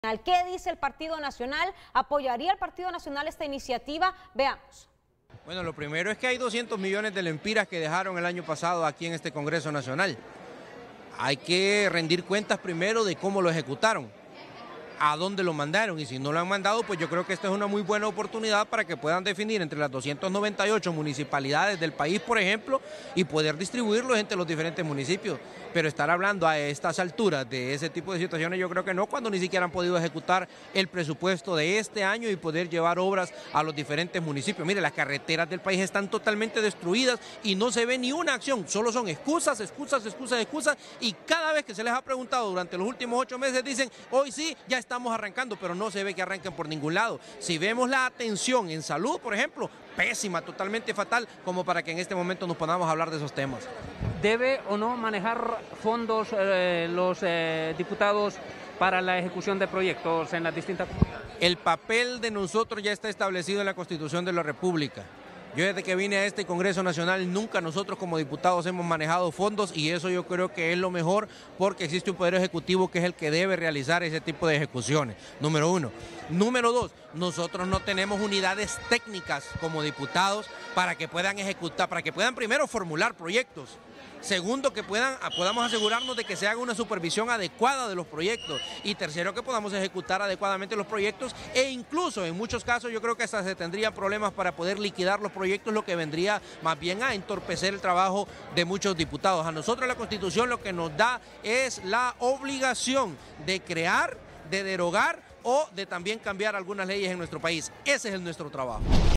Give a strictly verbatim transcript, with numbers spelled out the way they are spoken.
¿Qué dice el Partido Nacional? ¿Apoyaría el Partido Nacional esta iniciativa? Veamos. Bueno, lo primero es que hay doscientos millones de lempiras que dejaron el año pasado aquí en este Congreso Nacional. Hay que rendir cuentas primero de cómo lo ejecutaron, a dónde lo mandaron, y si no lo han mandado, pues yo creo que esta es una muy buena oportunidad para que puedan definir entre las doscientas noventa y ocho municipalidades del país, por ejemplo, y poder distribuirlos entre los diferentes municipios. Pero estar hablando a estas alturas de ese tipo de situaciones, yo creo que no, cuando ni siquiera han podido ejecutar el presupuesto de este año y poder llevar obras a los diferentes municipios. Mire, las carreteras del país están totalmente destruidas y no se ve ni una acción, solo son excusas, excusas, excusas, excusas, y cada vez que se les ha preguntado durante los últimos ocho meses dicen, hoy sí, ya estamos arrancando, pero no se ve que arranquen por ningún lado. Si vemos la atención en salud, por ejemplo, pésima, totalmente fatal, como para que en este momento nos pongamos a hablar de esos temas. ¿Debe o no manejar fondos eh, los eh, diputados para la ejecución de proyectos en las distintas comunidades? El papel de nosotros ya está establecido en la Constitución de la República. Yo desde que vine a este Congreso Nacional nunca nosotros como diputados hemos manejado fondos, y eso yo creo que es lo mejor, porque existe un poder ejecutivo que es el que debe realizar ese tipo de ejecuciones, número uno. Número dos, nosotros no tenemos unidades técnicas como diputados para que puedan ejecutar, para que puedan primero formular proyectos. Segundo, que puedan, podamos asegurarnos de que se haga una supervisión adecuada de los proyectos. Y tercero, que podamos ejecutar adecuadamente los proyectos, e incluso en muchos casos yo creo que hasta se tendrían problemas para poder liquidar los proyectos, lo que vendría más bien a entorpecer el trabajo de muchos diputados. A nosotros la Constitución lo que nos da es la obligación de crear, de derogar o de también cambiar algunas leyes en nuestro país. Ese es el nuestro trabajo.